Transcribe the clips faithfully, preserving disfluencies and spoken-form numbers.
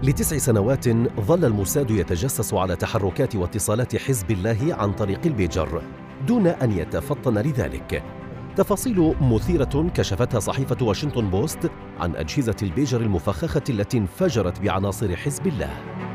لتسع سنوات ظل الموساد يتجسس على تحركات واتصالات حزب الله عن طريق البيجر دون أن يتفطن لذلك. تفاصيل مثيرة كشفتها صحيفة واشنطن بوست عن أجهزة البيجر المفخخة التي انفجرت بعناصر حزب الله.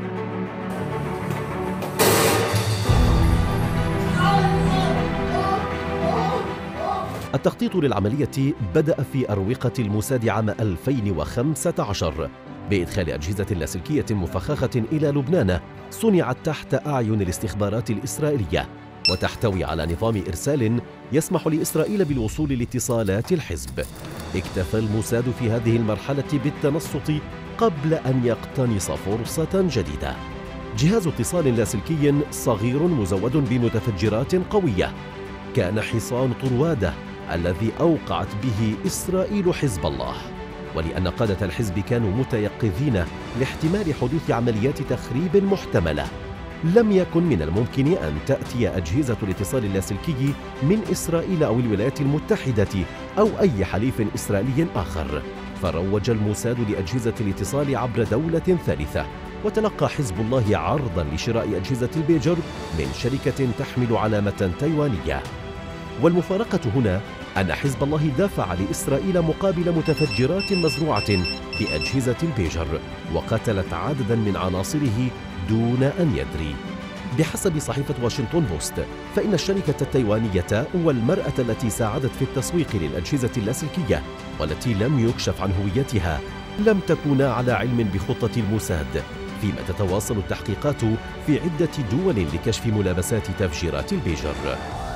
التخطيط للعملية بدأ في أروقة الموساد عام ألفين وخمسة عشر بإدخال أجهزة لاسلكية مفخخة إلى لبنان صنعت تحت أعين الاستخبارات الإسرائيلية، وتحتوي على نظام إرسال يسمح لإسرائيل بالوصول لاتصالات الحزب. اكتفى الموساد في هذه المرحلة بالتنصت قبل أن يقتنص فرصة جديدة. جهاز اتصال لاسلكي صغير مزود بمتفجرات قوية كان حصان طروادة الذي أوقعت به إسرائيل حزب الله، ولأن قادة الحزب كانوا متيقظين لاحتمال حدوث عمليات تخريب محتملة، لم يكن من الممكن أن تأتي أجهزة الاتصال اللاسلكي من إسرائيل أو الولايات المتحدة أو أي حليف إسرائيلي آخر. فروج الموساد لأجهزة الاتصال عبر دولة ثالثة، وتلقى حزب الله عرضاً لشراء أجهزة البيجر من شركة تحمل علامة تايوانية. والمفارقة هنا أن حزب الله دافع لإسرائيل مقابل متفجرات مزروعة بأجهزة البيجر، وقتلت عدداً من عناصره دون أن يدري. بحسب صحيفة واشنطن بوست، فإن الشركة التايوانية والمرأة التي ساعدت في التسويق للأجهزة اللاسلكية والتي لم يكشف عن هويتها لم تكونا على علم بخطة الموساد، فيما تتواصل التحقيقات في عدة دول لكشف ملابسات تفجيرات البيجر.